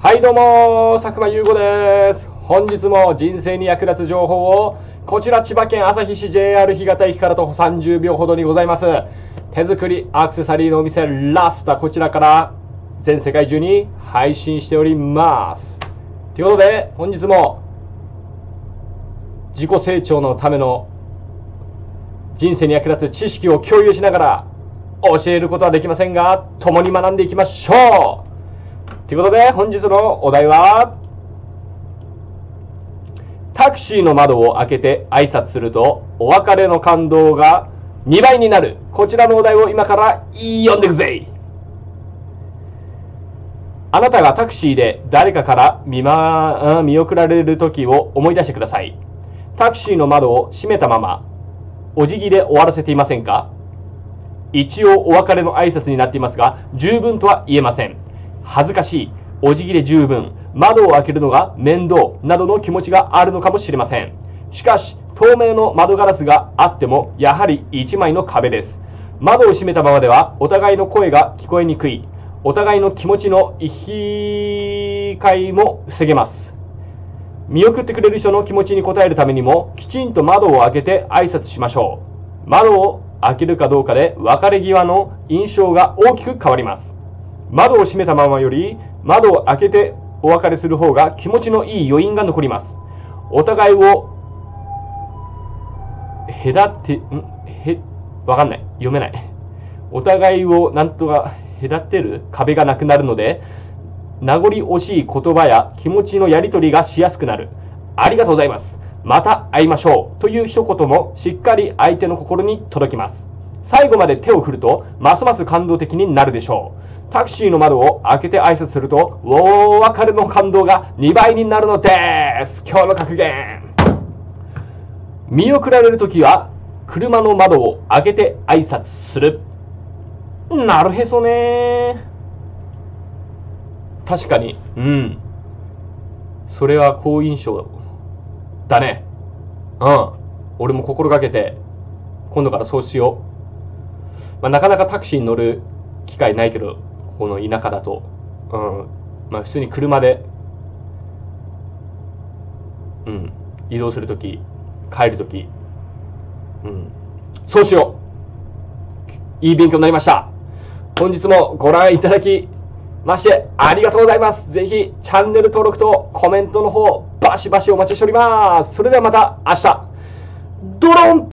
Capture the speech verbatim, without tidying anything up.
はいどうも佐久間優吾です。本日も人生に役立つ情報をこちら千葉県旭市 ジェイアール 干潟駅から徒歩さんじゅうびょうほどにございます手作りアクセサリーのお店ラスタ、こちらから全世界中に配信しております。ということで本日も自己成長のための人生に役立つ知識を共有しながら教えることはできませんが共に学んでいきましょう。ということで本日のお題は、タクシーの窓を開けて挨拶するとお別れの感動がにばいになる。こちらのお題を今から読んでいくぜ。あなたがタクシーで誰かから見,、ま、見送られる時を思い出してください。タクシーの窓を閉めたままお辞儀で終わらせていませんか？一応お別れの挨拶になっていますが十分とは言えません。恥ずかしい、お辞儀で十分、窓を開けるのが面倒などの気持ちがあるのかもしれません。しかし透明の窓ガラスがあってもやはり一枚の壁です。窓を閉めたままではお互いの声が聞こえにくい、お互いの気持ちの行き交いも防げます。見送ってくれる人の気持ちに応えるためにもきちんと窓を開けて挨拶しましょう。窓を開けるかどうかで別れ際の印象が大きく変わります。窓を閉めたままより窓を開けてお別れする方が気持ちのいい余韻が残ります。お互いを隔てんへわかんない読めないお互いをなんとか隔てる壁がなくなるので名残惜しい言葉や気持ちのやり取りがしやすくなる。ありがとうございます、また会いましょうという一言もしっかり相手の心に届きます。最後まで手を振るとますます感動的になるでしょう。タクシーの窓を開けて挨拶するとお別れの感動がにばいになるのです。今日の格言、見送られるときは車の窓を開けて挨拶する。なるへそね。確かに、うん、それは好印象だね。うん、俺も心がけて今度からそうしよう。まあ、なかなかタクシーに乗る機会ないけどこの田舎だと、うんまあ、普通に車で、うん、移動するとき帰るとき、うん、そうしよう。いい勉強になりました。本日もご覧いただきましてありがとうございます。ぜひチャンネル登録とコメントの方バシバシお待ちしております。それではまた明日ドロン。